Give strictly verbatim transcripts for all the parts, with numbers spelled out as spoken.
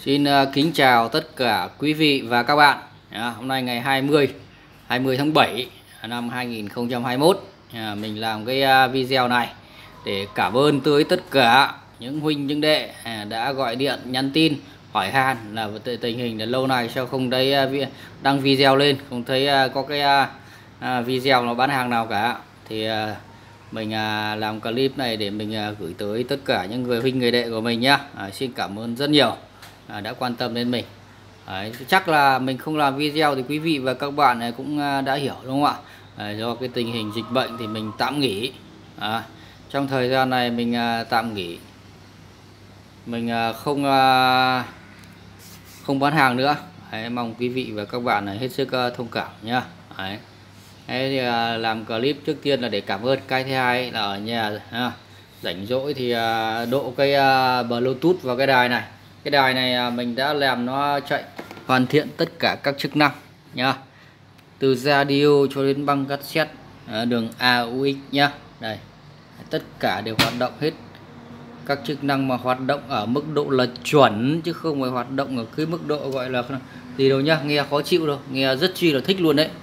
Xin uh, kính chào tất cả quý vị và các bạn. À, hôm nay ngày hai mươi tháng bảy năm hai nghìn không trăm hai mươi mốt, à, mình làm cái uh, video này để cảm ơn tới tất cả những huynh những đệ à, đã gọi điện nhắn tin hỏi han là tình hình là lâu nay sao không thấy uh, đăng video lên, không thấy uh, có cái uh, uh, video nó bán hàng nào cả. Thì uh, mình uh, làm clip này để mình uh, gửi tới tất cả những người huynh người đệ của mình nhá. À, xin cảm ơn rất nhiều À, đã quan tâm đến mình. Đấy, chắc là mình không làm video thì quý vị và các bạn này cũng đã hiểu đúng không ạ? À, do cái tình hình dịch bệnh thì mình tạm nghỉ. À, trong thời gian này mình à, tạm nghỉ, mình à, không à, không bán hàng nữa. Đấy, mong quý vị và các bạn này hết sức à, thông cảm nhá. Đấy. Đấy, thì à, làm clip trước tiên là để cảm ơn. Cái thứ hai là ở nhà à, rảnh rỗi thì à, độ cái à, Bluetooth vào cái đài này. Cái đài này mình đã làm nó chạy hoàn thiện tất cả các chức năng nhá, từ radio cho đến băng cassette, đường a u ích nhá. Đây, tất cả đều hoạt động hết, các chức năng mà hoạt động ở mức độ là chuẩn chứ không phải hoạt động ở cái mức độ gọi là gì đâu nhá, nghe khó chịu đâu, nghe rất chi là thích luôn đấy.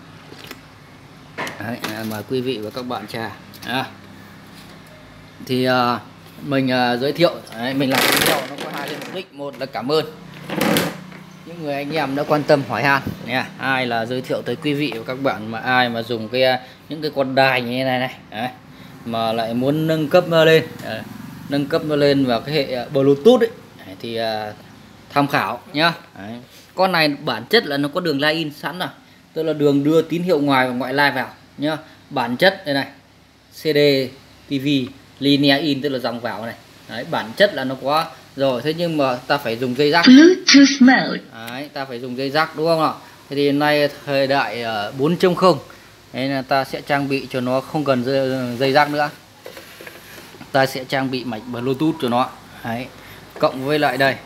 Đấy, mời quý vị và các bạn trà. À, thì uh, mình uh, giới thiệu, đấy, mình làm video nó có hai cái mục đích. Một là cảm ơn những người anh em đã quan tâm hỏi han nha. Hai là giới thiệu tới quý vị và các bạn mà ai mà dùng cái những cái con đài như thế này này, đấy, mà lại muốn nâng cấp nó lên, đấy, nâng cấp nó lên vào cái hệ Bluetooth ấy, đấy, thì uh, tham khảo nhá. Đấy. Con này bản chất là nó có đường line in sẵn rồi, tức là đường đưa tín hiệu ngoài và ngoại line vào nhá. Bản chất đây này, xê đê, ti vi, linear in tức là dòng vào này. Đấy, bản chất là nó có rồi, thế nhưng mà ta phải dùng dây jack. Bluetooth mode. Đấy, ta phải dùng dây jack đúng không ạ? Thế thì nay thời đại uh, bốn chấm không, nên là ta sẽ trang bị cho nó không cần dây, dây jack nữa. Ta sẽ trang bị mạch Bluetooth cho nó. Đấy. Cộng với lại đây,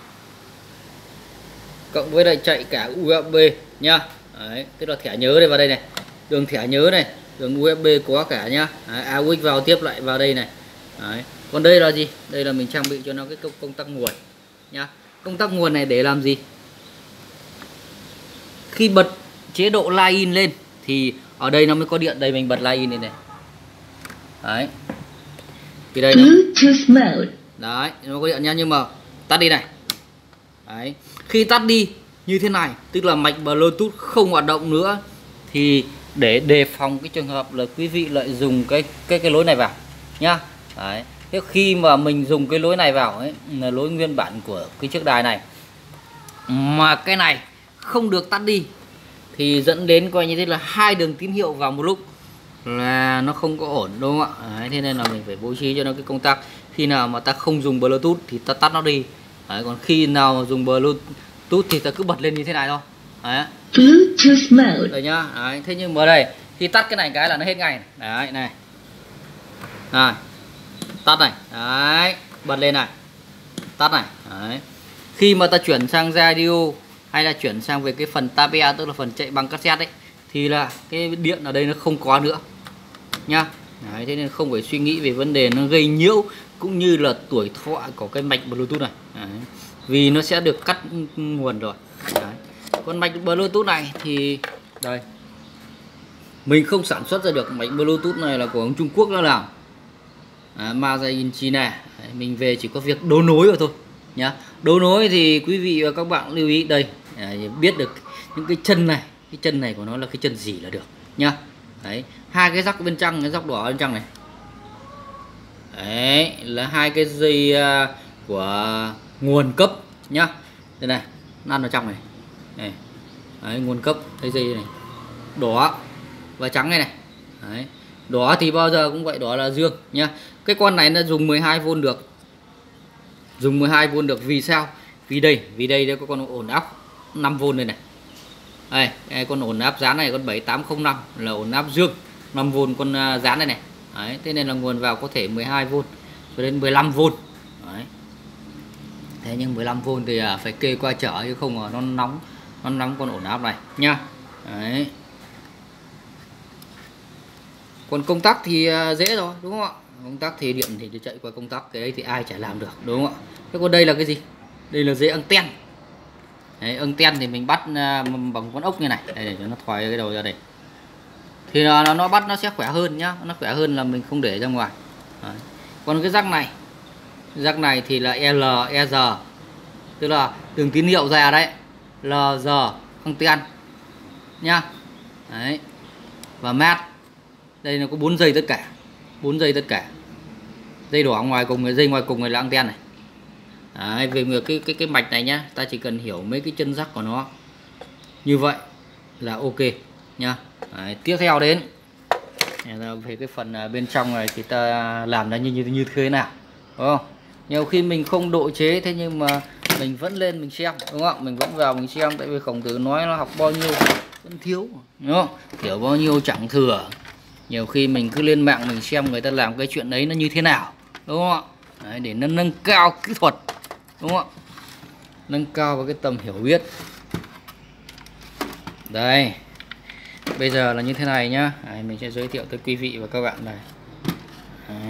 cộng với lại chạy cả u ét bê nhá. Đấy, tức là thẻ nhớ đây vào đây này, đường thẻ nhớ này, đường u ét bê có cả nhá. Đấy, a u ích vào tiếp lại vào đây này. Đấy. Còn đây là gì? Đây là mình trang bị cho nó cái công, công tắc nguồn nhá. Công tắc nguồn này để làm gì? Khi bật chế độ line in lên thì ở đây nó mới có điện. Đây mình bật line in đây này. Đấy. Thì đây Bluetooth mode. Đấy, nó có điện nha, nhưng mà tắt đi này. Đấy. Khi tắt đi như thế này, tức là mạch Bluetooth không hoạt động nữa, thì để đề phòng cái trường hợp là quý vị lại dùng cái cái cái lối này vào nhá. Đấy. Thế khi mà mình dùng cái lối này vào ấy, là lối nguyên bản của cái chiếc đài này, mà cái này không được tắt đi thì dẫn đến coi như thế là hai đường tín hiệu vào một lúc là nó không có ổn đúng không ạ? Đấy, thế nên là mình phải bố trí cho nó cái công tắc. Khi nào mà ta không dùng Bluetooth thì ta tắt nó đi. Đấy, còn khi nào mà dùng Bluetooth thì ta cứ bật lên như thế này thôi. Đấy. Bluetooth mode. Rồi nhá. Đấy, thế nhưng mà ở đây khi tắt cái này cái là nó hết ngay. Đấy này. Này. Tắt này. Đấy, bật lên này. Tắt này. Đấy. Khi mà ta chuyển sang radio hay là chuyển sang về cái phần tape, tức là phần chạy bằng cassette ấy, thì là cái điện ở đây nó không có nữa nhá. Đấy, thế nên không phải suy nghĩ về vấn đề nó gây nhiễu cũng như là tuổi thọ của cái mạch Bluetooth này. Đấy. Vì nó sẽ được cắt nguồn rồi. Đấy. Còn mạch Bluetooth này thì đây, mình không sản xuất ra được. Mạch Bluetooth này là của ông Trung Quốc nó làm, à, Made in China. Đấy, mình về chỉ có việc đấu nối rồi thôi nhá. Đấu nối thì quý vị và các bạn lưu ý đây, à, biết được những cái chân này, cái chân này của nó là cái chân gì là được nhá. Đấy, hai cái rắc bên trong, cái rắc đỏ bên trong này, đấy là hai cái dây uh, của nguồn cấp nhá. Đây này, nó ăn vào trong này, này. Đấy, nguồn cấp, cái dây này đỏ và trắng này này. Đấy. Đỏ thì bao giờ cũng vậy, đỏ là dương nhá. Cái con này nó dùng mười hai vôn được, dùng mười hai vôn được vì sao? Vì đây, vì đây đây có con ổn áp năm vôn đây này. Đây, đây con ổn áp dán này, con bảy tám không năm là ổn áp dương, năm vôn con uh, dán này này. Đấy, thế nên là nguồn vào có thể mười hai vôn cho đến mười lăm vôn. Đấy. Thế nhưng mười lăm vôn thì uh, phải kê qua chở chứ không mà nó nóng, nó nóng con ổn áp này nhá. Đấy. Còn công tắc thì uh, dễ rồi đúng không ạ? Công tắc thì điện thì chạy qua công tắc, cái đấy thì ai chả làm được đúng không ạ? Thế còn đây là cái gì? Đây là dây anten. Đấy, anten thì mình bắt uh, bằng con ốc như này. Đây, để cho nó thoái cái đầu ra đây. Thì nó, nó bắt nó sẽ khỏe hơn nhá. Nó khỏe hơn là mình không để ra ngoài. Đấy. Còn cái rắc này, rắc này thì là L E R, tức là đường tín hiệu ra đấy, L R anten nhá. Đấy. Và mát. Đây nó có bốn dây tất cả, bốn dây tất cả. Dây đỏ ngoài cùng, cái dây ngoài cùng này là anten này. Đấy, về cái cái cái mạch này nhá, ta chỉ cần hiểu mấy cái chân rắc của nó như vậy là ok nhá. Đấy, tiếp theo đến về cái phần bên trong này thì ta làm nó như như như thế nào, đúng không? Nhiều khi mình không độ chế, thế nhưng mà mình vẫn lên mình xem, đúng không? Mình vẫn vào mình xem, tại vì Khổng Tử nói nó học bao nhiêu vẫn thiếu, đúng không? Hiểu bao nhiêu chẳng thừa. Nhiều khi mình cứ lên mạng mình xem người ta làm cái chuyện đấy nó như thế nào, đúng không ạ? Đấy, để nâng nâng cao kỹ thuật, đúng không ạ? Nâng cao vào cái tầm hiểu biết. Đây, bây giờ là như thế này nhá. Đấy, mình sẽ giới thiệu tới quý vị và các bạn này. Đấy.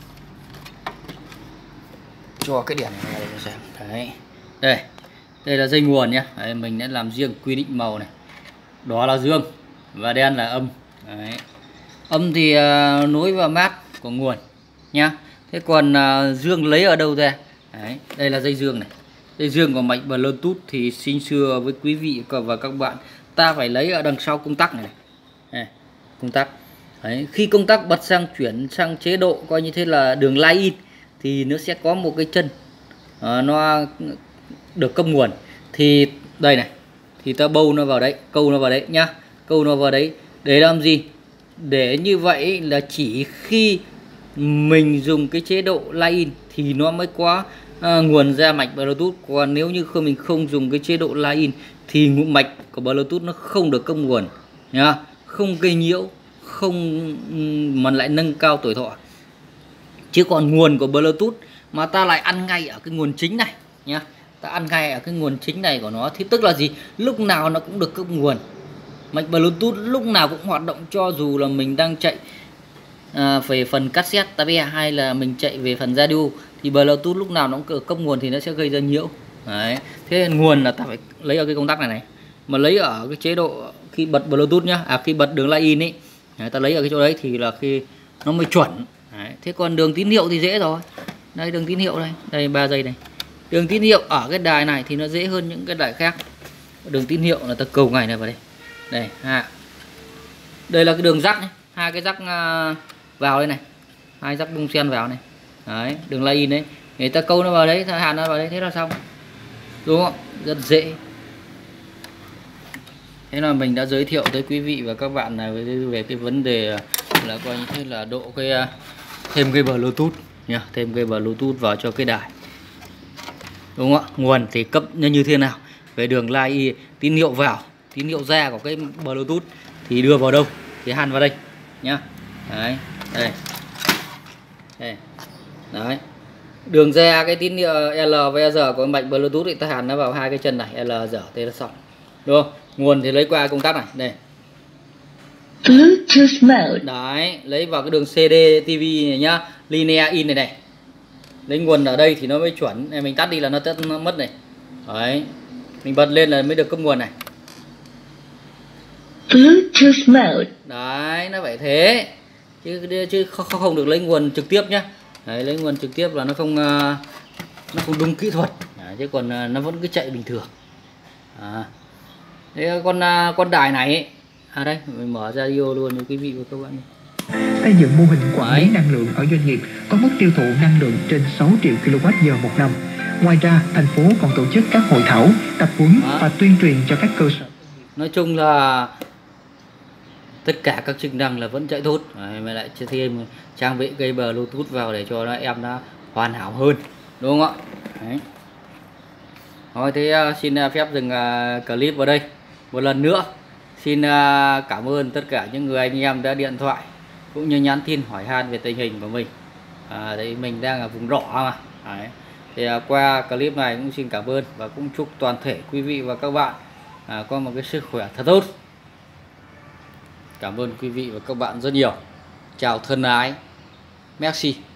Cho cái đèn này để xem. Đấy. Đây, đây là dây nguồn nhé. Đấy, mình đã làm riêng quy định màu này. Đó là dương và đen là âm. Đấy. Âm thì uh, nối vào mát của nguồn nhá. Thế còn uh, dương lấy ở đâu ra? Đấy, đây là dây dương này. Dây dương của mạch Bluetooth thì xin xưa với quý vị và các bạn, ta phải lấy ở đằng sau công tắc này, này. Đây, công tắc. Đấy, khi công tắc bật sang chuyển sang chế độ coi như thế là đường line in thì nó sẽ có một cái chân uh, nó được cấp nguồn. Thì đây này, thì ta bâu nó vào đấy, câu nó vào đấy nhá. Câu nó vào đấy để làm gì? Để như vậy là chỉ khi mình dùng cái chế độ line in thì nó mới có à, nguồn ra mạch Bluetooth. Còn nếu như không, mình không dùng cái chế độ line in thì mạch của Bluetooth nó không được cấp nguồn nhá, không gây nhiễu, không mà lại nâng cao tuổi thọ. Chứ còn nguồn của Bluetooth mà ta lại ăn ngay ở cái nguồn chính này nhá, ta ăn ngay ở cái nguồn chính này của nó thì tức là gì? Lúc nào nó cũng được cấp nguồn. Mạch Bluetooth lúc nào cũng hoạt động, cho dù là mình đang chạy à, về phần cassette tape hay là mình chạy về phần radio thì Bluetooth lúc nào nó cũng cấp nguồn thì nó sẽ gây ra nhiễu. Đấy. Thế nên nguồn là ta phải lấy ở cái công tắc này này, mà lấy ở cái chế độ khi bật Bluetooth nhá, à khi bật đường line in ấy, đấy, ta lấy ở cái chỗ đấy thì là khi nó mới chuẩn. Đấy. Thế còn đường tín hiệu thì dễ rồi. Đây đường tín hiệu đây, đây ba giây này. Đường tín hiệu ở cái đài này thì nó dễ hơn những cái đài khác. Đường tín hiệu là ta cầu ngày này vào đây. Đây, ha. Đây là cái đường rắc này, hai cái rắc uh, vào đây này, hai rắc bung sen vào này. Đấy, đường line in đấy. Người ta câu nó vào đấy, ta hàn nó vào đấy, thế là xong. Đúng không? Rất dễ. Thế là mình đã giới thiệu tới quý vị và các bạn này về, về cái vấn đề là coi như thế là độ cái uh, thêm cái Bluetooth nha, thêm cái Bluetooth vào cho cái đài. Đúng không ạ? Nguồn thì cấp như thế nào? Về đường line in, tín hiệu vào, tín hiệu ra của cái Bluetooth thì đưa vào đâu thì hàn vào đây nhá. Đấy, đây. Đây. Đấy. Đường ra cái tín hiệu L và R của mạch Bluetooth thì ta hàn nó vào hai cái chân này, L R thế là xong. Đúng không? Nguồn thì lấy qua công tắc này, đây. Bluetooth mode. Đấy, lấy vào cái đường xê đê ti vi này nhá, linear in này này. Lấy nguồn ở đây thì nó mới chuẩn. Này, mình tắt đi là nó tắt nó mất này. Đấy. Mình bật lên là mới được cấp nguồn này. Bluetooth mode. Đấy, nó phải thế. Chứ chứ không, không được lấy nguồn trực tiếp nhá. Đấy, lấy nguồn trực tiếp là nó không nó không đúng kỹ thuật. Đấy, chứ còn nó vẫn cứ chạy bình thường. À. Thế con con đài này ấy. À đây, mình mở ra radio luôn cho quý vị và các bạn. Xây dựng mô hình quản lý năng lượng ở doanh nghiệp có mức tiêu thụ năng lượng trên sáu triệu ki lô oát giờ một năm. Ngoài ra, thành phố còn tổ chức các hội thảo, tập huấn và tuyên truyền cho các cơ sở. Nói chung là tất cả các chức năng là vẫn chạy tốt. Đấy, mà lại thêm trang bị cây Bluetooth vào để cho nó em nó hoàn hảo hơn, đúng không ạ? Đấy. Thôi thế uh, xin uh, phép dừng uh, clip vào đây một lần nữa. Xin uh, cảm ơn tất cả những người anh em đã điện thoại cũng như nhắn tin hỏi han về tình hình của mình. À, đấy, mình đang ở vùng đỏ mà. Đấy. Thì uh, qua clip này cũng xin cảm ơn và cũng chúc toàn thể quý vị và các bạn uh, có một cái sức khỏe thật tốt. Cảm ơn quý vị và các bạn rất nhiều. Chào thân ái. Merci.